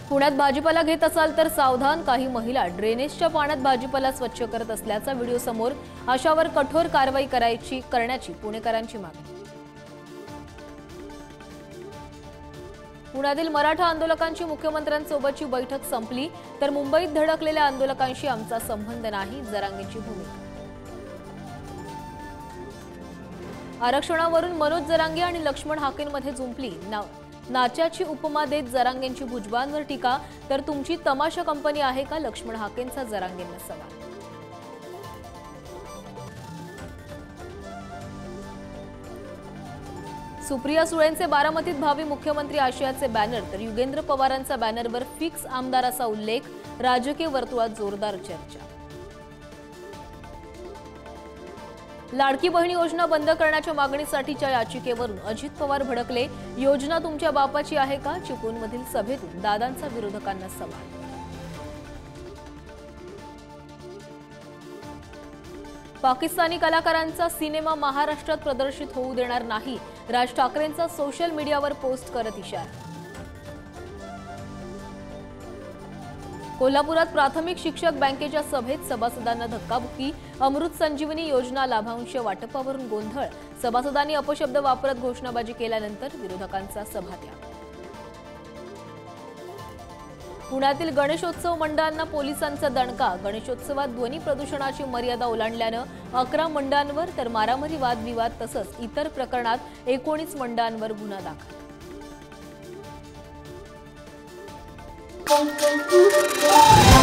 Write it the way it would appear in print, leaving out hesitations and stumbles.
पुण्यात भाजीपाला घेत असाल तर सावधान, काही महिला ड्रेनेजच्या पाण्यात भाजीपाला स्वच्छ करत असल्याचा व्हिडिओ समोर, अशावर कठोर कारवाई करण्याची पुणेकरांची मागणी। पुण्यातील मराठा आंदोलकांची मुख्यमंत्र्यांसोबतची बैठक संपली, तर मुंबईत धडकलेल्या आंदोलकांशी आमचा संबंध नाही, जरांगेंची भूमिका। आरक्षणावरून मनोज जरांगे आणि लक्ष्मण हाकेंमध्ये जुंपली, नाच्याची उपमा देत जरांगेंची भुजबळांवर टीका, तर तुमची तमाशा कंपनी आहे का, लक्ष्मण हाकेंचा जरांगेंना सवाल। सुप्रिया सुळेंचे बारामतीत भावी मुख्यमंत्री आशयाचे बॅनर, तर युगेंद्र पवारांचा बॅनरवर फिक्स आमदाराचा उल्लेख, राजकीय वर्तुळात जोरदार चर्चा। लाडकी बहीण योजना बंद करण्याच्या मागणीसाठीच्या याचिकेवरून अजित पवार भडकले, योजना तुमच्या बापाची आहे का, चिपळूणमधील सभेतून दादांचा विरोधकांना सवाल। पाकिस्तानी कलाकारांचा सिनेमा महाराष्ट्रात प्रदर्शित होऊ देणार नाही, राज ठाकरेंचा सोशल मीडियावर पोस्ट करत इशारा। कोल्हापुरात प्राथमिक शिक्षक बँकेच्या सभेत सभासदांना धक्काबुक्की, अमृत संजीवनी योजना लाभांश वाटपावरून गोंधळ, सभासदांनी अपशब्द वापरत घोषणाबाजी केल्यानंतर विरोधकांचा सभात्याग। पुण्यातील गणेशोत्सव मंडळांना पोलिसांचा दणका, गणेशोत्सवात ध्वनी प्रदूषणाची मर्यादा ओलांडल्यानं 11 मंडळांवर, तर मारामारी वादविवाद तसंच इतर प्रकरणात 19 मंडळांवर गुन्हा दाखल।